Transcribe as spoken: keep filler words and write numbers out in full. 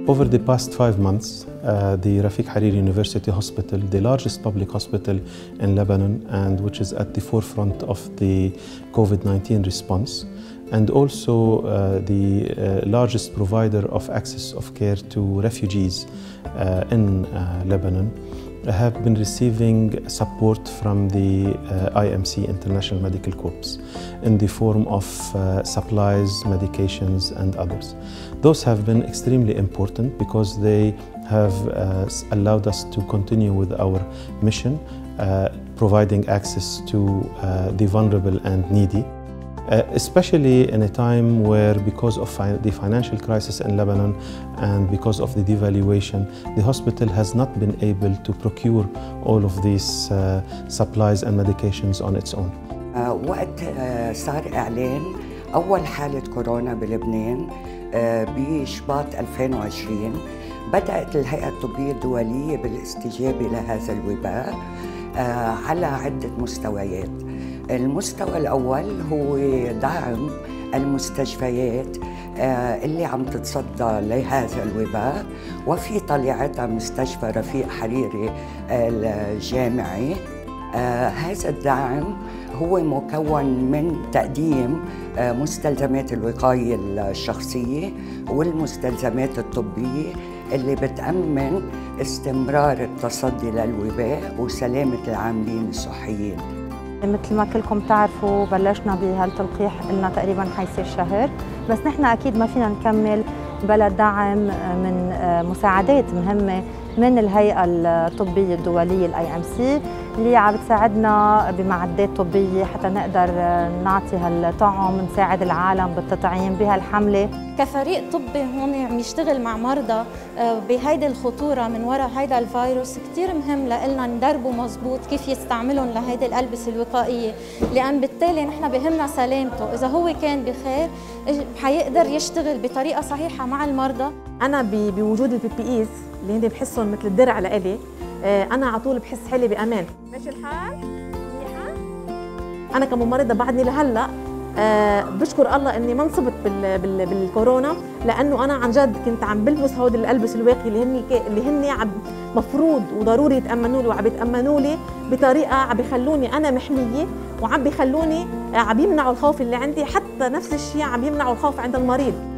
Over the past five months, uh, the Rafic Hariri University Hospital, the largest public hospital in Lebanon, and which is at the forefront of the COVID nineteen response, and also uh, the uh, largest provider of access of care to refugees uh, in uh, Lebanon, have been receiving support from the uh, I M C, International Medical Corps, in the form of uh, supplies, medications, and others. Those have been extremely important because they have uh, allowed us to continue with our mission, uh, providing access to uh, the vulnerable and needy. Uh, especially in a time where, because of fi the financial crisis in Lebanon and because of the devaluation, the hospital has not been able to procure all of these uh, supplies and medications on its own. uh, وقت uh, صار إعلان أول حالة كورونا بلبنان uh, بشباط ألفين وعشرين، بدأت الهيئة الطبية الدولية بالاستجابة لهذا الوباء uh, على عدة مستويات. المستوى الأول هو دعم المستشفيات اللي عم تتصدى لهذا الوباء، وفي طليعتها مستشفى رفيق حريري الجامعي. هذا الدعم هو مكون من تقديم مستلزمات الوقاية الشخصية والمستلزمات الطبية اللي بتأمن استمرار التصدي للوباء وسلامة العاملين الصحيين. مثل ما كلكم تعرفوا بلشنا بهالتلقيح، قلنا تقريبا حيصير شهر، بس نحن اكيد ما فينا نكمل بلا دعم من مساعدات مهمه من الهيئه الطبيه الدوليه الاي ام سي اللي عم بتساعدنا بمعدات طبيه حتى نقدر نعطي هالطعم، نساعد العالم بالتطعيم بهالحمله. كفريق طبي هون عم يشتغل مع مرضى بهيدي الخطوره من وراء هيدا الفيروس، كثير مهم لنا ندربوا مزبوط كيف يستعملون لهيدي الالبسه الوقائيه، لان بالتالي نحن بهمنا سلامته، اذا هو كان بخير حيقدر يشتغل بطريقه صحيحه مع المرضى. انا بوجود البي بي ايز اللي هن بحسهم مثل الدرع لإلي، انا على طول بحس حالي بامان. ماشي الحال؟ منيحه؟ انا كممرضه بعدني لهلا أه بشكر الله اني ما انصبت بال بال بالكورونا، لانه انا عن جد كنت عم بلبس هودي الالبس الواقي اللي هن اللي هن عم مفروض وضروري يتامنوا لي، وعم يتامنوا لي بطريقه عم بيخلوني انا محميه، وعم بيخلوني عم يمنعوا الخوف اللي عندي، حتى نفس الشيء عم يمنعوا الخوف عند المريض.